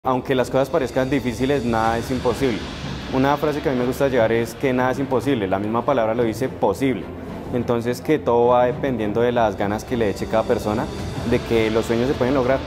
Aunque las cosas parezcan difíciles, nada es imposible. Una frase que a mí me gusta llevar es que nada es imposible, la misma palabra lo dice posible. Entonces que todo va dependiendo de las ganas que le eche cada persona, de que los sueños se pueden lograr.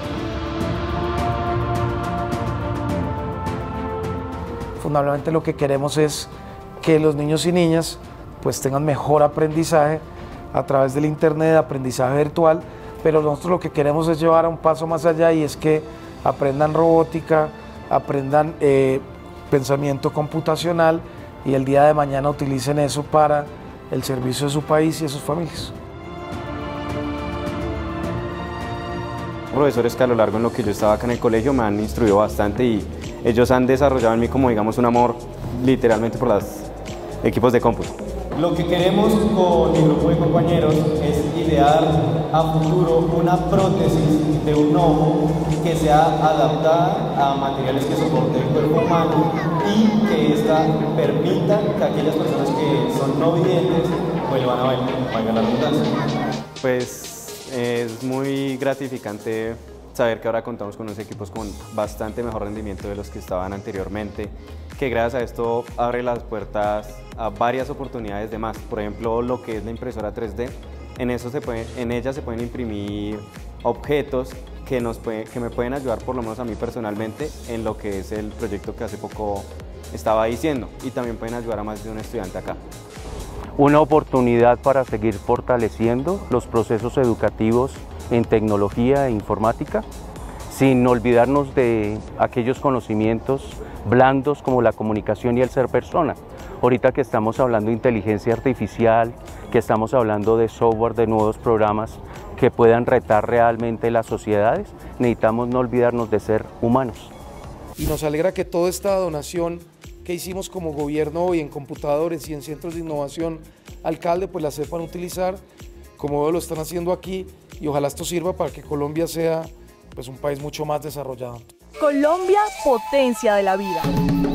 Fundamentalmente lo que queremos es que los niños y niñas pues tengan mejor aprendizaje a través del internet, aprendizaje virtual, pero nosotros lo que queremos es llevar a un paso más allá y es que aprendan robótica, aprendan pensamiento computacional y el día de mañana utilicen eso para el servicio de su país y de sus familias. Profesores que a lo largo en lo que yo estaba acá en el colegio me han instruido bastante y ellos han desarrollado en mí como digamos un amor literalmente por los equipos de cómputo. Lo que queremos con mi grupo de compañeros es idear a futuro una prótesis de un ojo que sea adaptada a materiales que soporten el cuerpo humano y que ésta permita que aquellas personas que son no videntes vuelvan a ver, valga la redundancia. Pues es muy gratificante saber que ahora contamos con unos equipos con bastante mejor rendimiento de los que estaban anteriormente, que gracias a esto abre las puertas a varias oportunidades de más. Por ejemplo, lo que es la impresora 3D, en ella se pueden imprimir objetos que me pueden ayudar, por lo menos a mí personalmente, en lo que es el proyecto que hace poco estaba diciendo, y también pueden ayudar a más de un estudiante acá. Una oportunidad para seguir fortaleciendo los procesos educativos en tecnología e informática, sin olvidarnos de aquellos conocimientos blandos como la comunicación y el ser persona. Ahorita que estamos hablando de inteligencia artificial, que estamos hablando de software, de nuevos programas que puedan retar realmente las sociedades, necesitamos no olvidarnos de ser humanos. Y nos alegra que toda esta donación que hicimos como gobierno hoy en computadores y en centros de innovación, alcalde, pues la sepan utilizar, como lo están haciendo aquí, y ojalá esto sirva para que Colombia sea pues un país mucho más desarrollado. Colombia, potencia de la vida.